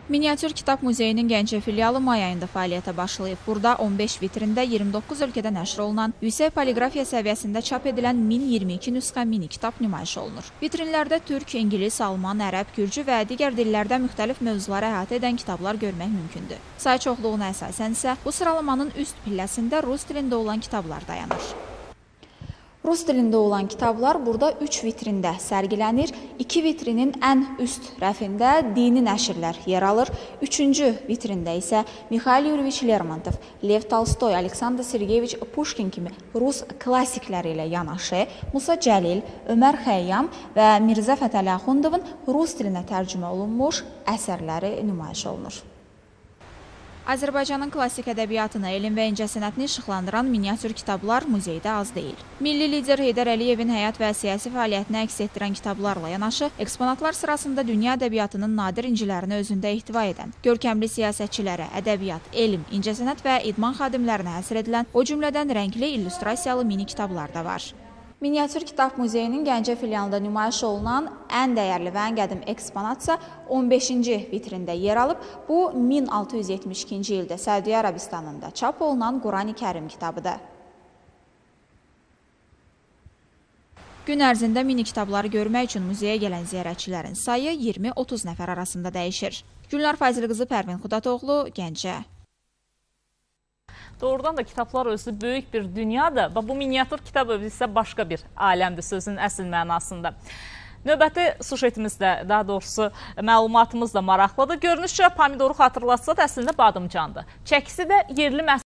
Miniatür Kitab Muzeyinin Gəncə filialı may ayında fəaliyyətə başlayıb. Burada 15 vitrində 29 ölkədə nəşr olunan, yüksək poliqrafiya səviyyəsində çap edilən 1022 nüsxə mini kitab nümayiş olunur. Vitrinlərdə türk, ingilis, alman, ərəb, gürcü və digər dillərdə müxtəlif mövzuları əhatə edən kitablar görmək mümkündür. Say çoxluğuna əsasən isə bu sıralamanın üst pilləsində rus dilində olan kitablar dayanır. Rus dilində olan kitablar burada 3 vitrində sərgilənir. 2 vitrinin ən üst rəfində dini nəşrlər yer alır. 3-cü vitrində isə Mikhail Yuriyeviç Lermontov, Lev Tolstoy, Aleksandr Sergeyeviç Pushkin kimi rus klassikləri ilə yanaşı, Musa Cəlil, Ömər Xəyyam və Mirzə Fətəli Axundovun rus dilinə tərcümə olunmuş əsərləri nümayiş olunur. Azərbaycanın klassik ədəbiyyatını, elm və incəsənətini işıqlandıran miniatür kitablar muzeydə az deyil. Milli lider Heydər Əliyevin həyat və siyasi fəaliyyətini əks etdirən kitablarla yanaşı, eksponatlar sırasında dünya ədəbiyyatının nadir incilərini özündə ehtiva edən, görkəmli siyasətçilərə, ədəbiyyat, elm, incəsənət və idman xadimlərinə həsr edilən, o cümlədən rəngli illüstrasiyalı mini kitablar da var. Miniatür Kitab Muzeyinin Gəncə filialında nümayiş olunan ən dəyərli və ən qədim eksponatsa 15-ci vitrində yer alıb. Bu, 1672-ci ildə Səudiyyə Ərəbistanında çap olunan Qurani Kərim kitabıdır. Gün ərzində mini kitabları görmək üçün muzeyə gələn ziyarətçilərin sayı 20-30 nəfər arasında dəyişir. Gülnar Fazil qızı, Pərvin Xudatoğlu, Gəncə. Doğrudan da kitablar özü böyük bir dünyadır və bu miniatür kitab isə başqa bir aləmdir sözün əsl mənasında. Növbəti sujetimiz də, daha doğrusu məlumatımız da maraqlıdır. Görünüşcə pomidoru xatırlatsa da əslində badımcandır. Çəkisi də yerli məhsul.